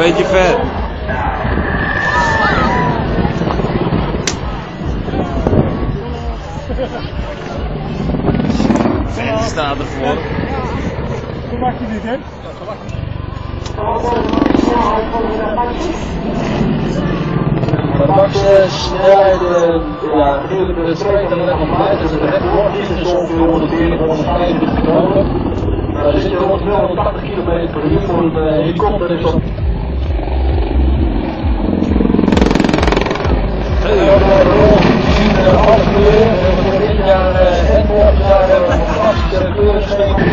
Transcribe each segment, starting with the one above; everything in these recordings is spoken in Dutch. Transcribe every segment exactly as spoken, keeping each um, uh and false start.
beetje ver. Vent staat ervoor. Hoe maak je dit, hè? Max snelheid, ja, natuurlijk de streek dan net nog uit, dus de rechtboord is dus ongeveer honderdveertig, honderdvijfenveertig knopen. Er zit rond honderdtachtig kilometer per uur voor een helikopter, dus dat... Alle kleuren, voor dit jaar headboard zijn fantastische kleuren.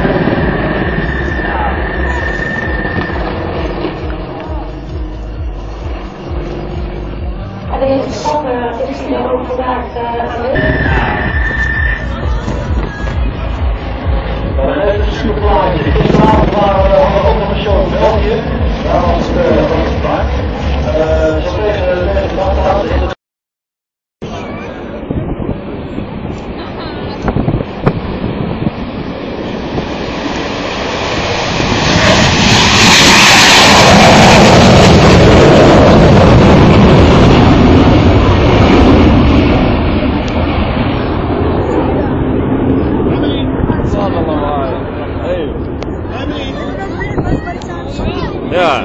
Deze stap uh, is hier ook vandaag uh, aanwezig. Dan even een superplaatje. Gisteravond waren we ook nog een show in België. Daar was het paard. Ze kregen de dag in de Ja.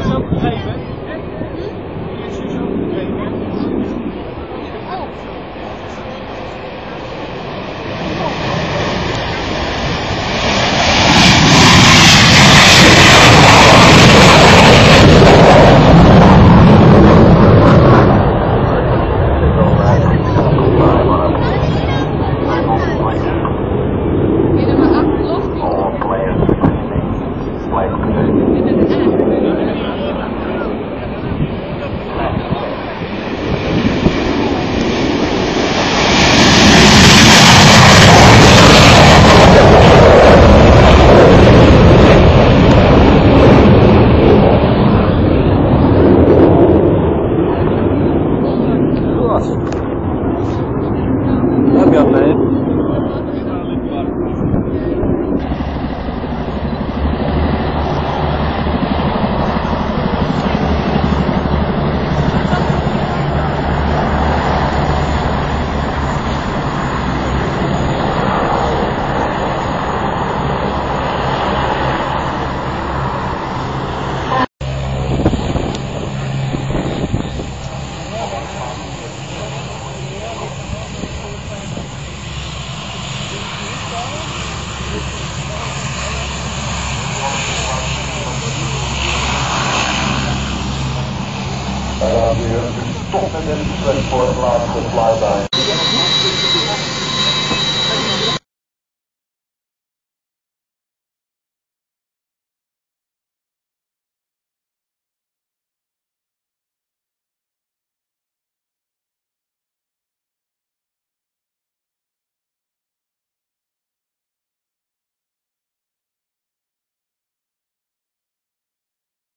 Wij gaan weer een top met een voor het laatste flyby.